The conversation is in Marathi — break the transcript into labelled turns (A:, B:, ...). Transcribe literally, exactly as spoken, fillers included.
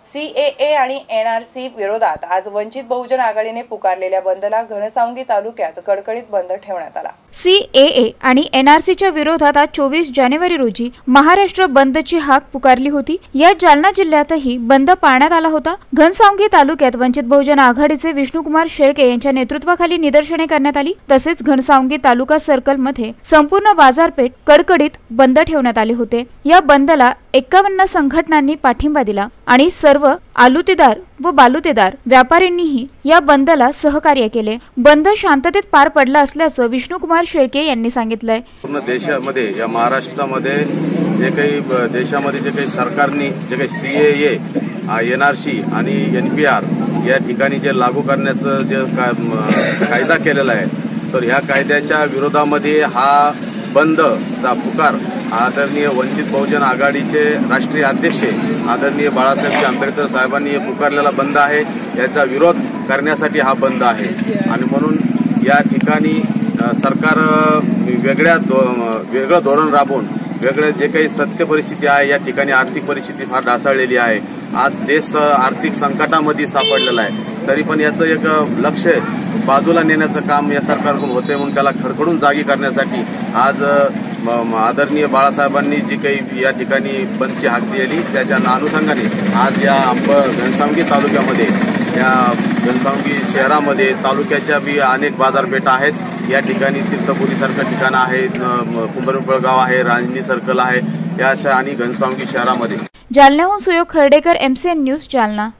A: सी ए ए आणि एन आर सी विरोधात आज वंचित बहुजन आघाडीने पुकारलेल्या बंदला घनसावंगी तालुक्यात कडकडीत बंद ठेवण्यात आला।
B: सी ए ए आणि एन आर सी च्या विरोधात आज चोवीस जानेवारी रोजी महाराष्ट्र बंदची हाक पुकारली होती। या जालना जिल्ह्यातही बंद पाळण्यात आला होता। घनसावंगी तालुक्यात वंचित बहुजन आघाडीचे विष्णुकुमार शेळके यांच्या नेतृत्वाखाली निदर्शने करण्यात आली। तसेच घनसावंगी तालुका सर्कल मध्ये संपूर्ण बाजारपेठ कडकडीत बंद ठेवण्यात आले होते। या बंदला एक्कावन्न संघटनांनी पाठिंबा दिला आणि सर्व आलुतेदार व बालुतेदार व्यापाऱ्यांनीही या बंदला सहकार्य केले। बंद शांततेत पार पडला असल्याचं विष्णुकुमार शेळके यांनी सांगितलंय।
C: पूर्ण देशामध्ये या महाराष्ट्रामध्ये जे काही देशामध्ये जे काही सरकारने जे काही C A A, N R C आणि एन पी आर या ठिकाणी जे लागू करण्याचं जे कायदा केलेला आहे, तर ह्या कायद्याच्या विरोधामध्ये हा बंदचा पुकार आदरणीय वंचित बहुजन आघाडीचे राष्ट्रीय अध्यक्ष आदरणीय बाळासाहेब आंबेडकर साहेबांनी पुकारलेला बंद आहे। याचा विरोध करण्यासाठी हा बंद आहे आणि म्हणून या ठिकाणी सरकार वेगळ्या वेगळं धोरण राबवून वेगळे जे काही सत्य परिस्थिती आहे, या ठिकाणी आर्थिक परिस्थिती फार ढासळलेली आहे। आज देश आर्थिक संकटामध्ये सापडलेला आहे, तरी पण याचं एक लक्ष बाजूला नेण्याचं काम या सरकारकडून होते म्हणून त्याला खडखडून जागी करण्यासाठी आज आदरणीय बाळासाहेबांनी जी काही या ठिकाणी बंदची हाक दिली, त्याच्या अनुषंगाने आज या अंब घनसावंगी तालुक्यामध्ये या घनसावंगी शहरामध्ये तालुक्याच्या बी अनेक बाजारपेठा आहेत। या ठिकाणी तीर्थपुरीसारखं ठिकाण आहे, कुंभरपिंपळगाव आहे, रांजणी सर्कल आहे, या अशा आणि घनसावंगी शहरामध्ये।
B: जालन्याहून Suyog Khardekar, M C N news, Jalna.